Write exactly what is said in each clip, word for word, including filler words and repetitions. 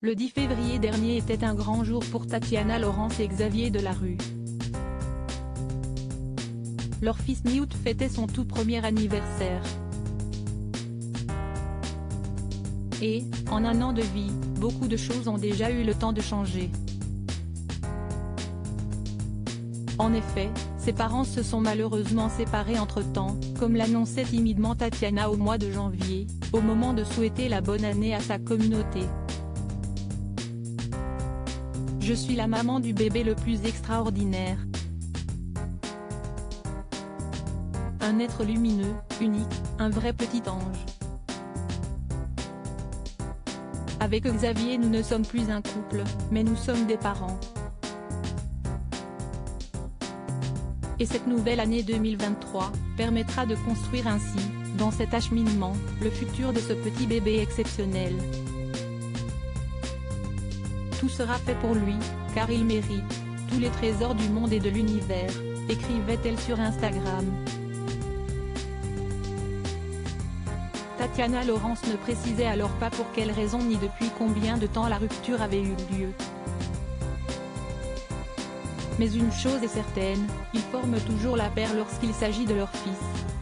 Le dix février dernier était un grand jour pour Tatiana Laurence et Xavier Delarue. Leur fils Newt fêtait son tout premier anniversaire. Et, en un an de vie, beaucoup de choses ont déjà eu le temps de changer. En effet, ses parents se sont malheureusement séparés entre-temps, comme l'annonçait timidement Tatiana au mois de janvier, au moment de souhaiter la bonne année à sa communauté. Je suis la maman du bébé le plus extraordinaire. Un être lumineux, unique, un vrai petit ange. Avec Xavier nous ne sommes plus un couple, mais nous sommes des parents. Et cette nouvelle année deux mille vingt-trois, permettra de construire ainsi, dans cet acheminement, le futur de ce petit bébé exceptionnel. Tout sera fait pour lui, car il mérite tous les trésors du monde et de l'univers, écrivait-elle sur Instagram. Tatiana Laurence ne précisait alors pas pour quelle raison ni depuis combien de temps la rupture avait eu lieu. Mais une chose est certaine, ils forment toujours la paire lorsqu'il s'agit de leur fils.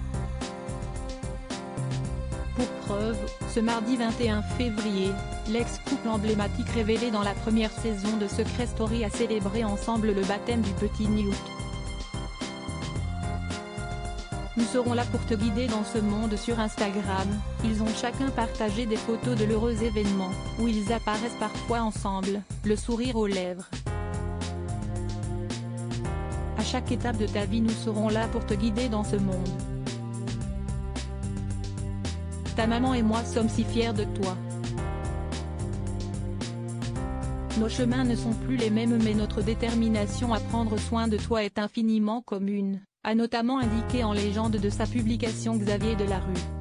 Pour preuve, ce mardi vingt et un février, l'ex-couple emblématique révélé dans la première saison de Secret Story a célébré ensemble le baptême du petit Newt. Nous serons là pour te guider dans ce monde sur Instagram. Ils ont chacun partagé des photos de l'heureux événement, où ils apparaissent parfois ensemble, le sourire aux lèvres. À chaque étape de ta vie nous serons là pour te guider dans ce monde. Ta maman et moi sommes si fiers de toi. Nos chemins ne sont plus les mêmes mais notre détermination à prendre soin de toi est infiniment commune, a notamment indiqué en légende de sa publication Xavier Delarue.